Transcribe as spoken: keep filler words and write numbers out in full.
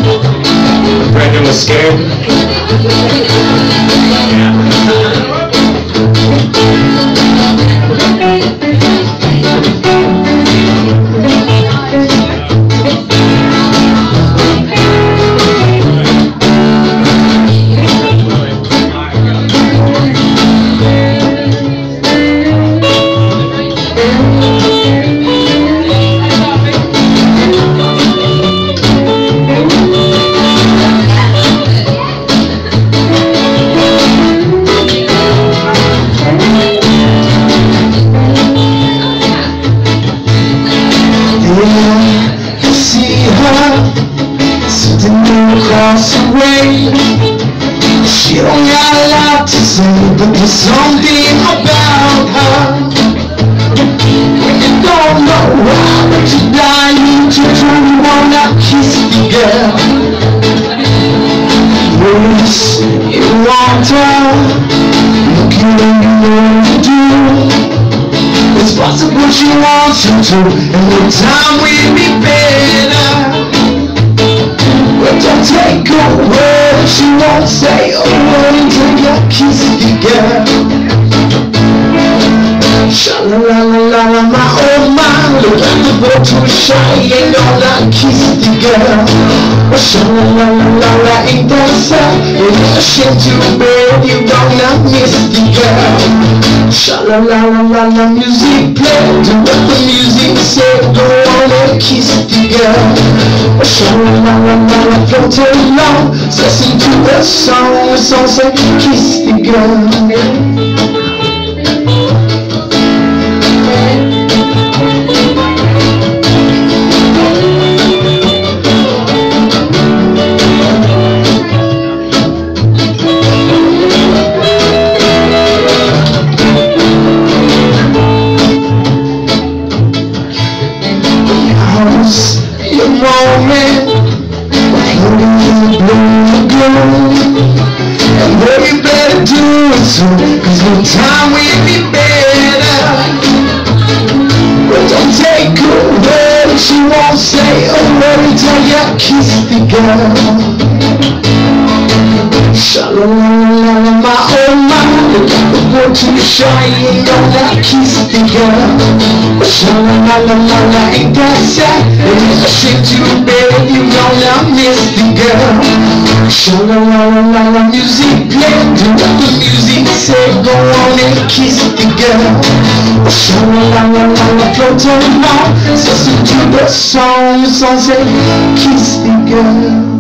Brandon was scared. Across the way, she don't got a lot to say, but there's something about her. When you don't know why, but you're dying to turn, you wanna kiss the girl. Yes, you want her, looking at you what you do. It's possible she wants you to, and the time will be better. But don't take a word, she won't say a word until you kiss the girl. Sha-la-la-la-la-la, my oh my, look at the boy too shy, ain't gonna kiss the girl. Sha-la-la-la-la-la, ain't that sad? You're ashamed to bed, you gonna miss the girl. Sha-la-la-la-la-la, music play, do what the music say, go on and kiss the girl. Sha-la-la-la-la, float along, listen to the song, the song say, kiss the girl. Your moment, floating in the blue lagoon, and boy you better do it soon, cause no time will be better. But don't take a word, she won't say a word until you kiss the girl. Sha-la-la-la-la, my oh my, look at the boy too shy, ain't gonna kiss the girl. Sha-la-la-la-la, ain't that sad? It's a shame to bed, you gonna miss the girl. Sha-la-la-la-la, music play, do what the music say, go on and kiss the girl. Sha-la-la-la-la, float along, listen to the song, the song say, kiss the girl.